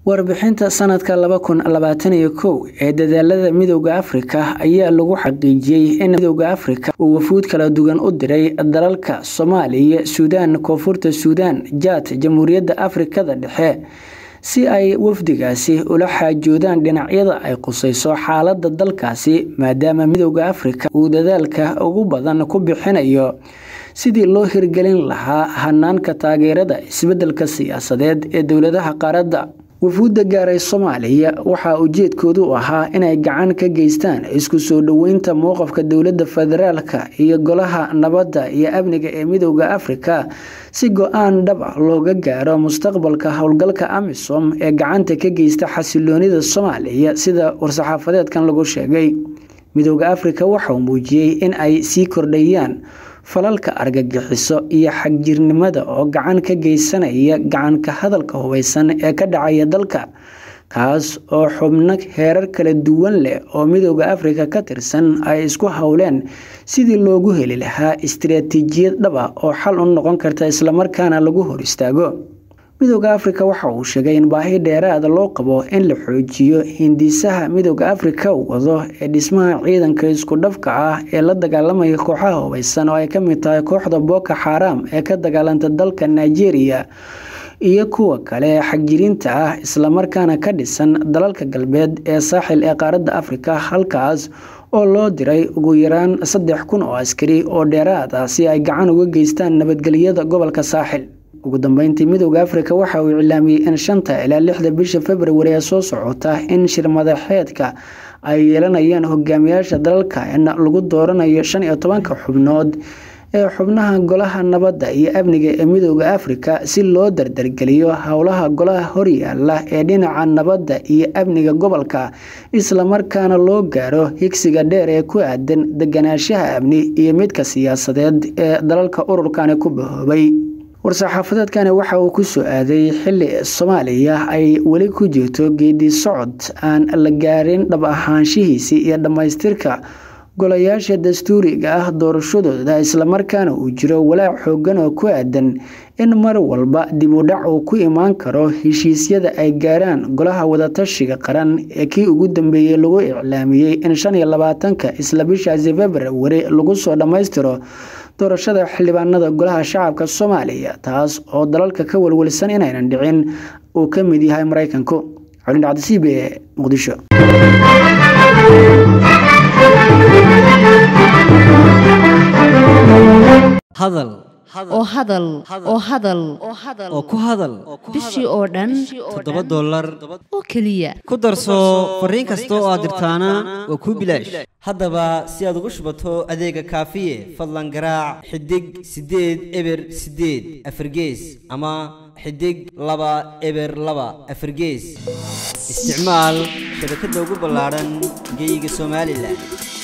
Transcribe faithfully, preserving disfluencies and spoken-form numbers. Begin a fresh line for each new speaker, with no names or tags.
warbixinta sanadka laba kun labaatan iyo kow ee dadaalada Midowga Afrika ayaa lagu xaqiijiyay in Midowga Afrika uu wafuud kala duwan u diray dalalka Soomaaliya, Suudaan, Koonfurta Suudaan, Jaad, Jamhuuriyadda Afrikada Dhexe si ay wafdigaasi ula xaajoodaan dhinacyada ay qusayso xaaladda dalkaasi maadaama Midowga Afrika uu dadaalka ugu badan ku bixinayo sidii loo hirgelin lahaa hanaanka taageerada isbeddelka siyaasadeed ee dawladaha qaaradda. Wafuudda gaaray Soomaaliya waxa ujeedkoodu ahaa inay gacan ka geystaan isku soo dhaweynta mowqifka dawladda federaalka iyo golaha nabadda iyo amniga ee Midowga Afrika si go'aan dhab ah looga gaaro mustaqbalka howlgalka AMISOM ee gacanta ka geysta xasiloonida Soomaaliya sida war-saxaafadeedkan lagu sheegay. Midowga Afrika waxa uu muujiyay in ay sii kordhayaan falalka argagixiso iyo xagjirnimada oo gacan ka geysanaya gacan ka hadalka hubeysan ee ka dhacaya dalka kaas oo xubno heerar kala duwan leh oo Midowga Afrika ka tirsan ay isku hawleen sidii loogu heli lahaa istiraatiijiyad dhab ah oo xal u noqon karta isla markaana lagu hor istaago. Midowga Afrika waxa uu sheegay in baahi dheeraad loo qabo in la xoojiyo hindisaha Midowga Afrika wado ee dhismaha ciidanka isku dhafka ah ee la dagaalamaya kooxaha hubeysan oo ay ka mid tahay kooxda Boko Haram ee ka dagaalanta dalka Nigeria iyo kuwa kale xagjirinta ah isla markaana ka dhisan dalalka galbeed ee saaxil ee qaaradda Afrika halkaas oo loo diray ugu yaraan saddex kun oo askari oo dheeraad ah si ay gacan uga geystaan nabadgelyada gobolka saaxil. ugu dambeyntii Midowga Afrika waxa uu cilaamiyay in shanta ilaa lixda bisha February ee soo socota in shir madaxeedka ay yeelanayaan hogaamiyaasha dalalka in lagu dooranayo shan iyo toban xubnood ee xubnaha golaha nabadda iyo amniga ee Midowga Afrika si loo dardargeliyo howlaha golaha horyaala ee dhinaca nabadda iyo amniga gobolka isla markaana loo gaaro higsiga dheer ee ku aadan deganaanshaha amni iyo midka siyaasadeed ee dalalka ururkan ku bahoobay. war-saxaafadeedkan waxa uu ku soo aaday xilli Soomaaliya ay wali ku jirto geedi socod aan la gaarin dhab ahaanshihiisa iyo dhamaystirka golayaasha dastuuriga ah doorashadooda isla markaana uu jiro walaac xooggan oo ku aadan in mar walba dib u dhac uu ku imaan karo heshiisyada ay gaaraan golaha wadatashiga qaran ee kii ugu dambeeyay lagu iclaamiyay in shan iyo labaatanka isla bisha February lagu soo dhamaystiro doorashada xildhibaanada golaha shacabka Soomaaliya taas oo dalalka ka walwalsan inaynan dhicin oo ka mid yahay Mareykanku. Xulin Cabdisiib ee Muqdisho.
hadal
oo hadal oo hadal
oo ku hadal
bishii oo dhan
toddoba dollar
oo kaliya
ku darso fariin kasta oo aad dirtaana waa ku bilaash. haddaba si aad ugu shubato adeega kaafiye fadlan garaac xidig sideed eber sideed afargees ama xidig laba eber laba afargees. isticmaal shabakadda ugu ballaaran geyga Soomaaliland.